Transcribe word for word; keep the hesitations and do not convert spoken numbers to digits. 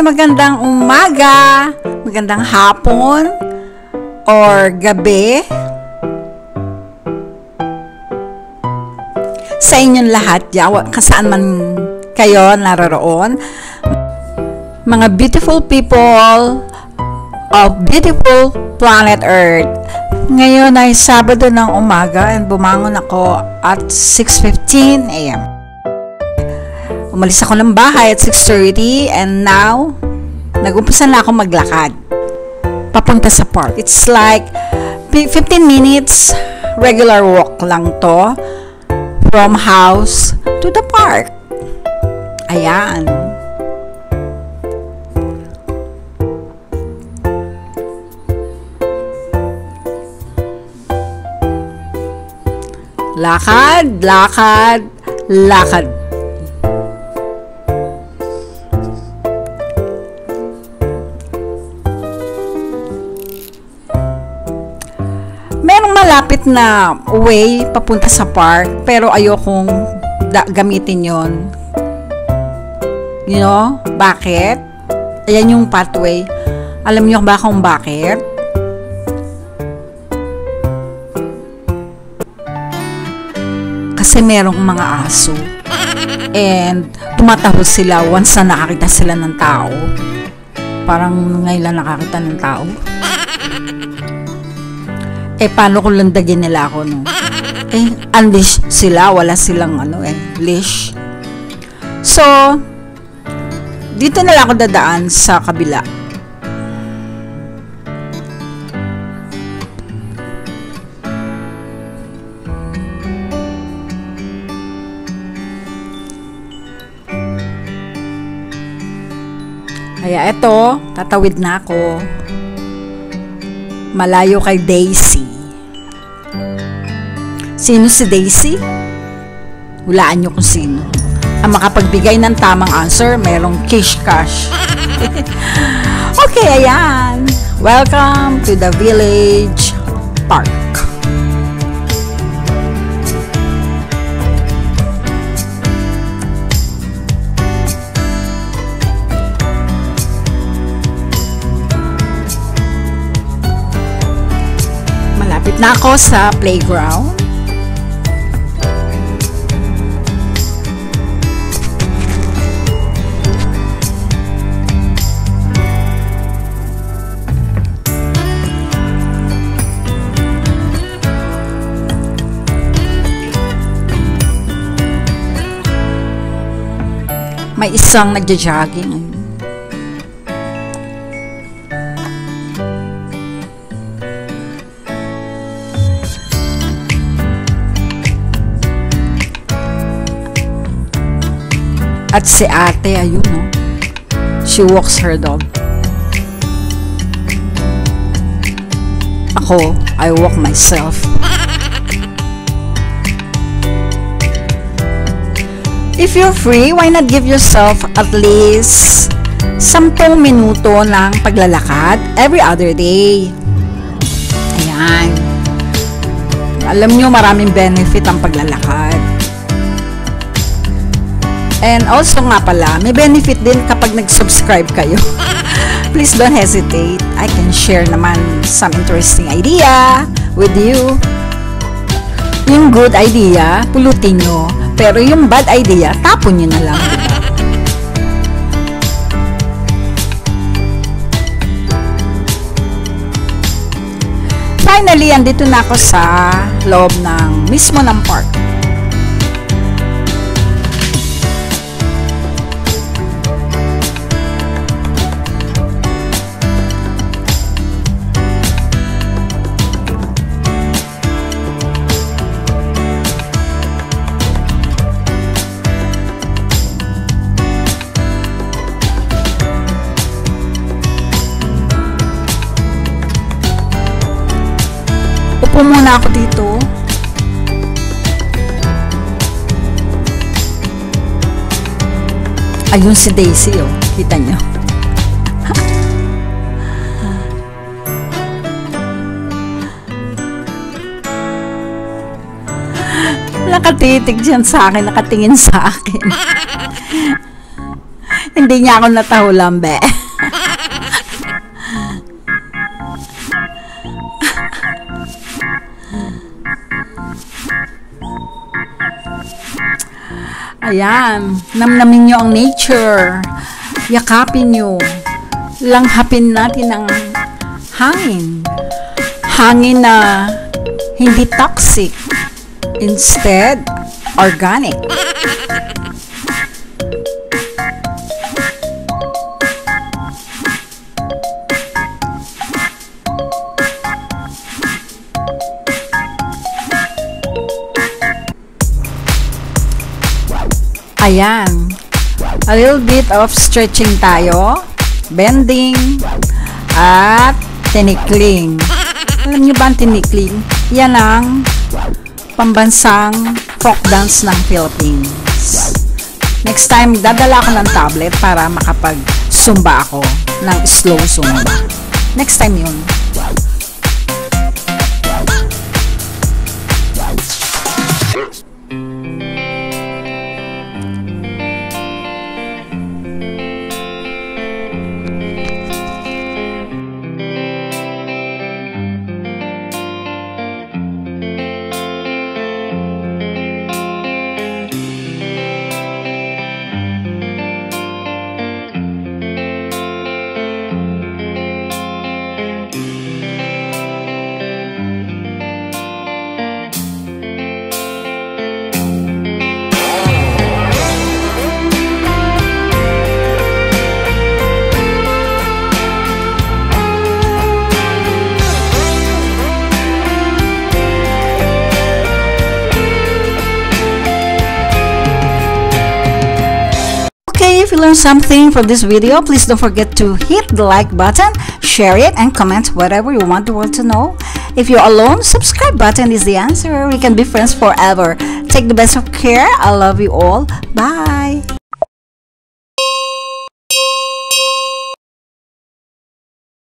magandang umaga, magandang hapon, or gabi. Sa inyong lahat, yaw, kasaan man kayo naroroon. Mga beautiful people of beautiful planet Earth. Ngayon ay Sabado ng umaga and bumangon ako at six fifteen a m Umalis ako ng bahay at six thirty and now, nag-umpisa na ako maglakad. Papunta sa park. It's like fifteen minutes regular walk lang to from house to the park. Ayan. Lakad, lakad, lakad. Merong malapit na way papunta sa park, pero ayokong gamitin yon. You know, bakit? Ayan yung pathway. Alam niyo ba kung bakit? Kasi merong mga aso. And tumatahos sila once na nakakita sila ng tao. Parang ngayon lang nakakita ng tao. Eh, paano kung landagin nila ako, no? Eh, unleash sila. Wala silang, ano eh, leash. So, dito na lang ako dadaan sa kabila. Kaya eto, tatawid na ako. Malayo kay Daisy. Sino si Daisy? Hulaan nyo kung sino. Ang makapagbigay ng tamang answer, merong cash cash. Okay, ayan. Welcome to the village park. Malapit na ako sa playground. May isang nagja-jogging. At si ate, ayun, no? She walks her dog. Ako, I walk myself. If you're free, why not give yourself at least sampung minuto ng paglalakad every other day? Ayan. Alam nyo, maraming benefit ang paglalakad. And also nga pala, may benefit din kapag nag-subscribe kayo. Please don't hesitate. I can share naman some interesting idea with you. Yung good idea, pulutin nyo. Pero yung bad idea, tapon nyo na lang. Finally, andito na ako sa loob ng mismo ng park. Upo muna ako dito. Ayun si Daisy, oh. Kita nyo. Nakatitig dyan sa akin, nakatingin sa akin. Hindi niya ako natahulan, be. Ayan, namnamin nyo ang nature. Yakapin nyo. Langhapin natin ang hangin. Hangin na hindi toxic. Instead, organic. Ayan. A little bit of stretching tayo. Bending. At tinikling. Alam niyo ba ang tinikling? Yan ang pambansang folk dance ng Philippines. Next time, dadala ako ng tablet para makapag-zumba ako ng slow zumba. Next time yun. Okay, if you learned something from this video, please don't forget to hit the like button, share it, and comment whatever you want the world to know. If you're alone, subscribe button is the answer. We can be friends forever. Take the best of care. I love you all. Bye.